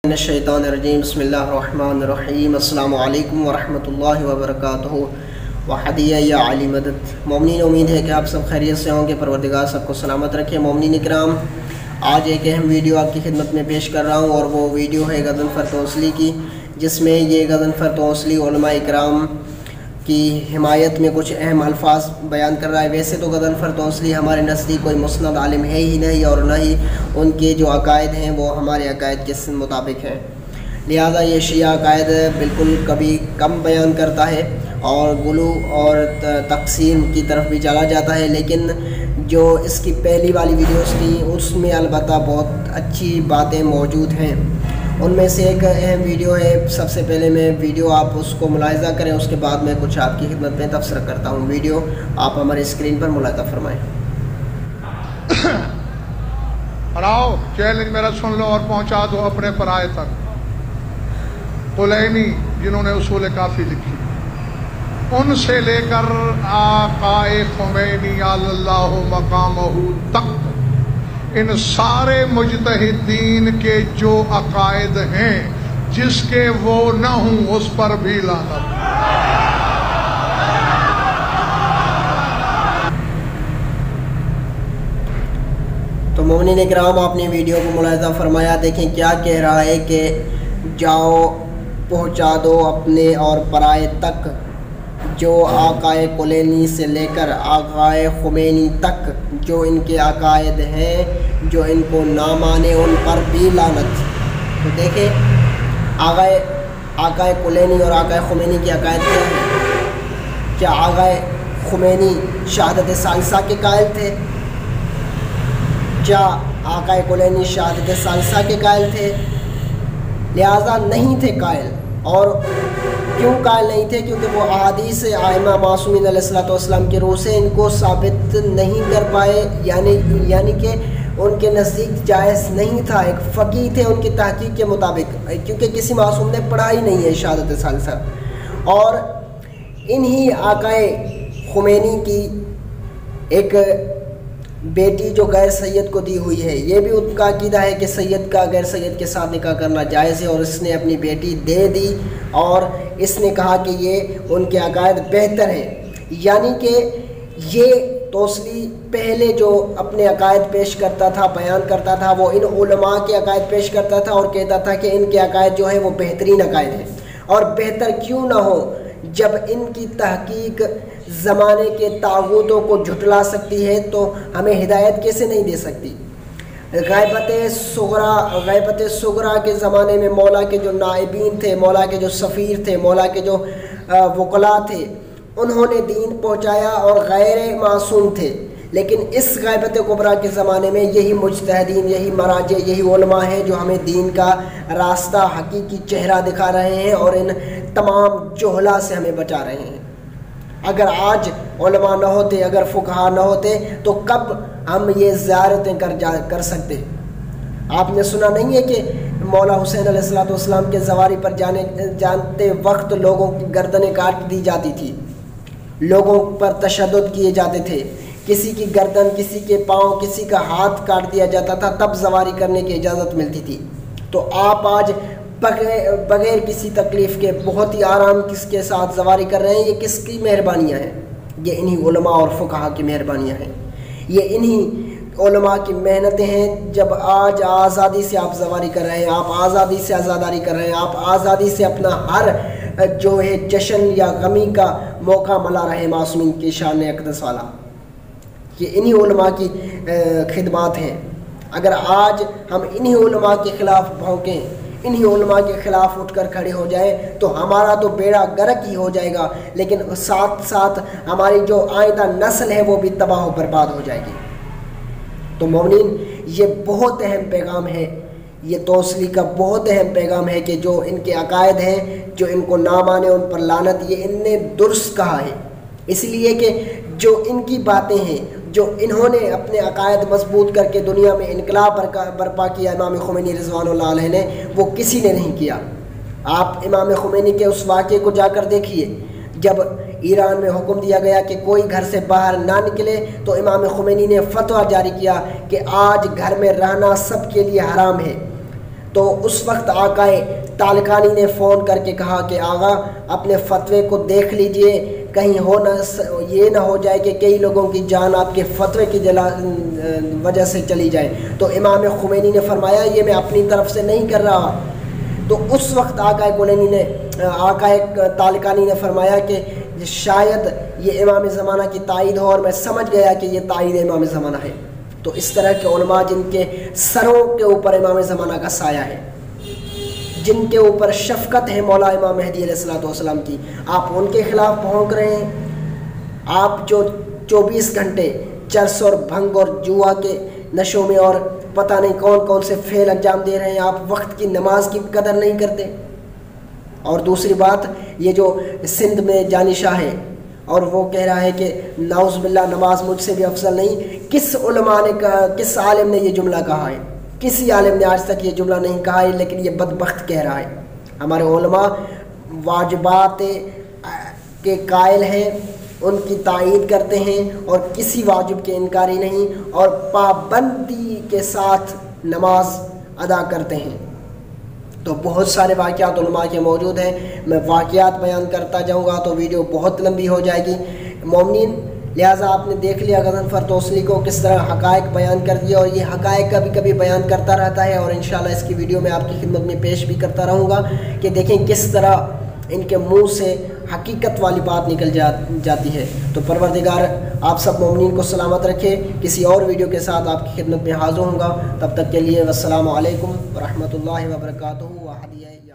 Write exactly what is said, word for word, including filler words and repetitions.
الشیطانirrajیم بسم اللہ الرحمن الرحیم السلام علیکم ورحمۃ اللہ وبرکاتہ وحدیہ یا علی مدد۔ مومنین، امید ہے کہ آپ سب خیریت سے ہوں گے، پروردگار سب کو سلامت رکھے۔ مومنین اکرام، آج ایک اہم ویڈیو آپ کی خدمت میں پیش کر رہا ہوں، اور وہ ویڈیو ہے غضنفر توسلی کی، جس میں یہ غضنفر توسلی علماء اکرام کی حمایت میں کچھ اہم الفاظ بیان کر رہا ہے۔ ویسے تو غضنفر توسلی ہمارے نزدیک کوئی مسند عالم ہے ہی نہیں، اور نہ ہی ان کے جو عقائد ہیں وہ ہمارے عقائد کے مطابق ہیں، لہٰذا یہ شیعہ عقائد بالکل کبھی کم بیان کرتا ہے اور غلو اور تقسیم کی طرف بھی چلا جاتا ہے۔ لیکن جو اس کی پہلی والی ویڈیوز تھیں اس میں البتہ بہت اچھی باتیں موجود ہیں۔ ان میں سے ایک اہم ویڈیو ہے، سب سے پہلے میں ویڈیو آپ اس کو ملاحظہ کریں، اس کے بعد میں کچھ آپ کی خدمت میں تبصرہ کرتا ہوں۔ ویڈیو آپ ہمارے اسکرین پر ملاحظہ فرمائیں۔ آؤ چیلنج میرا سن لو اور پہنچا دو اپنے پرائے تک۔ کلینی جنہوں نے اصول کافی لکھی، ان سے لے کر آقا خمینی اللہ مقامہ تک، ان سارے مجتہدین کے جو عقائد ہیں جس کے وہ نہ ہوں اس پر بھی لعنت۔ تو مومنین اکرام، آپ نے ویڈیو کو ملاحظہ فرمایا، دیکھیں کیا کہہ رہا ہے کہ جاؤ پہنچا دو اپنے اور پرائے تک جو آقائے کلینی سے لے کر آقائے خمینی تک جو ان کے عقائد ہیں، جو ان کو نہ مانے ان پر بھی لعنت۔ تو دیکھیں آقائے آقائے کلینی اور آقائے خمینی کے عقائد کیا ہیں؟ کیا آقائے خمینی شہادت ثالثہ کے قائل تھے؟ کیا آقائے کلینی شہادت ثالثہ کے قائل تھے؟ لہٰذا نہیں تھے قائل۔ اور کیوں قائل نہیں تھے؟ کیونکہ وہ احادیث ائمہ معصومین علیہ الصلوۃ والسلام کے روح سے ان کو ثابت نہیں کر پائے، یعنی یعنی کہ ان کے نزدیک جائز نہیں تھا۔ ایک فقیہ تھے ان کی تحقیق کے مطابق، کیونکہ کسی معصوم نے پڑھا ہی نہیں ہے شہادت ثالثہ۔ اور انہی آقائے خمینی کی ایک بیٹی جو غیر سید کو دی ہوئی ہے، یہ بھی ان کا عقیدہ ہے کہ سید کا غیر سید کے ساتھ نکاح کرنا جائز ہے، اور اس نے اپنی بیٹی دے دی اور اس نے کہا کہ یہ ان کے عقائد بہتر ہیں۔ یعنی کہ یہ توسلی پہلے جو اپنے عقائد پیش کرتا تھا، بیان کرتا تھا، وہ ان علماء کے عقائد پیش کرتا تھا اور کہتا تھا کہ ان کے عقائد جو ہیں وہ بہترین عقائد ہیں، اور بہتر کیوں نہ ہو جب ان کی تحقیق زمانے کے طاغوتوں کو جھٹلا سکتی ہے تو ہمیں ہدایت کیسے نہیں دے سکتی؟ غیبت صغرا غیبت صغرا کے زمانے میں مولا کے جو نائبین تھے، مولا کے جو سفیر تھے، مولا کے جو وکلاء تھے، انہوں نے دین پہنچایا اور غیر معصوم تھے۔ لیکن اس غیبت کبریٰ کے زمانے میں یہی مجتہدین، یہی مراجع، یہی علماء ہیں جو ہمیں دین کا راستہ، حقیقی چہرہ دکھا رہے ہیں اور ان تمام جہلا سے ہمیں بچا رہے ہیں۔ اگر آج علماء نہ ہوتے، اگر فقہاء نہ ہوتے، تو کب ہم یہ زیارتیں کر جا کر سکتے؟ آپ نے سنا نہیں ہے کہ مولا حسین علیہ الصلوۃ والسلام کے زواری پر جانے جانتے وقت لوگوں کی گردنیں کاٹ دی جاتی تھی، لوگوں پر تشدد کیے جاتے تھے، کسی کی گردن، کسی کے پاؤں، کسی کا ہاتھ کاٹ دیا جاتا تھا، تب زواری کرنے کی اجازت ملتی تھی۔ تو آپ آج بغیر بغیر کسی تکلیف کے بہت ہی آرام کس کے ساتھ زواری کر رہے ہیں۔ یہ کس کی مہربانیاں ہیں؟ یہ انہی علماء اور فقہاء کی مہربانیاں ہیں، یہ انہی علماء کی محنتیں ہیں۔ جب آج آزادی سے آپ زواری کر رہے ہیں، آپ آزادی سے آزاداری کر رہے ہیں، آپ آزادی سے اپنا ہر جو ہے جشن یا غمی کا موقع ملا رہے ہیں معصومین کی شان اقدس والا، یہ انہی علماء کی خدمات ہیں۔ اگر آج ہم انہی علماء کے خلاف بھونکیں، انہی علماء کے خلاف اٹھ کر کھڑے ہو جائیں، تو ہمارا تو بیڑا غرق ہی ہو جائے گا، لیکن ساتھ ساتھ ہماری جو آئندہ نسل ہے وہ بھی تباہ و برباد ہو جائے گی۔ تو مومنین، یہ بہت اہم پیغام ہے، یہ توسلی کا بہت اہم پیغام ہے کہ جو ان کے عقائد ہیں، جو ان کو نہ مانے ان پر لعنت، یہ ان نے درست کہا ہے۔ اس لیے کہ جو ان کی باتیں ہیں، جو انہوں نے اپنے عقائد مضبوط کر کے دنیا میں انقلاب برپا کیا امام خمینی رضوان اللہ علیہ نے، وہ کسی نے نہیں کیا۔ آپ امام خمینی کے اس واقعے کو جا کر دیکھیے، جب ایران میں حکم دیا گیا کہ کوئی گھر سے باہر نہ نکلے تو امام خمینی نے فتویٰ جاری کیا کہ آج گھر میں رہنا سب کے لیے حرام ہے۔ تو اس وقت آقائے طالقانی نے فون کر کے کہا کہ آغا اپنے فتوے کو دیکھ لیجئے، کہیں ہو نہ یہ نہ ہو جائے کہ کئی لوگوں کی جان آپ کے فتوے کی جلا وجہ سے چلی جائے۔ تو امام خمینی نے فرمایا یہ میں اپنی طرف سے نہیں کر رہا۔ تو اس وقت آقائے کلینی نے آقائے طالقانی نے فرمایا کہ شاید یہ امام زمانہ کی تائید ہو، اور میں سمجھ گیا کہ یہ تائید امام زمانہ ہے۔ تو اس طرح کے علماء جن کے سروں کے اوپر امام زمانہ کا سایہ ہے، جن کے اوپر شفقت ہے مولا امام مہدی علیہ الصلوۃ والسلام کی، آپ ان کے خلاف بھونک رہے ہیں۔ آپ جو چوبیس گھنٹے چرس اور بھنگ اور جوا کے نشوں میں اور پتہ نہیں کون کون سے فعل انجام دے رہے ہیں، آپ وقت کی نماز کی قدر نہیں کرتے۔ اور دوسری بات، یہ جو سندھ میں جانشاہ ہے اور وہ کہہ رہا ہے کہ نعوذ باللہ نماز مجھ سے بھی افضل نہیں، کس علماء نے کہا، کس عالم نے یہ جملہ کہا ہے؟ کسی عالم نے آج تک یہ جملہ نہیں کہا ہے، لیکن یہ بدبخت کہہ رہا ہے۔ ہمارے علماء واجبات کے قائل ہیں، ان کی تائید کرتے ہیں اور کسی واجب کے انکاری نہیں، اور پابندی کے ساتھ نماز ادا کرتے ہیں۔ تو بہت سارے واقعات علماء کے موجود ہیں، میں واقعات بیان کرتا جاؤں گا تو ویڈیو بہت لمبی ہو جائے گی مومنین، لہٰذا آپ نے دیکھ لیا غضنفر توسلی کو کس طرح حقائق بیان کر دیا، اور یہ حقائق کبھی کبھی بیان کرتا رہتا ہے، اور انشاءاللہ اس کی ویڈیو میں آپ کی خدمت میں پیش بھی کرتا رہوں گا کہ دیکھیں کس طرح ان کے منہ سے حقیقت والی بات نکل جاتی ہے۔ تو پروردگار آپ سب مومنین کو سلامت رکھے، کسی اور ویڈیو کے ساتھ آپ کی خدمت میں حاضر ہوں گا، تب تک کے لیے والسلام علیکم ورحمۃ اللہ وبرکاتہ۔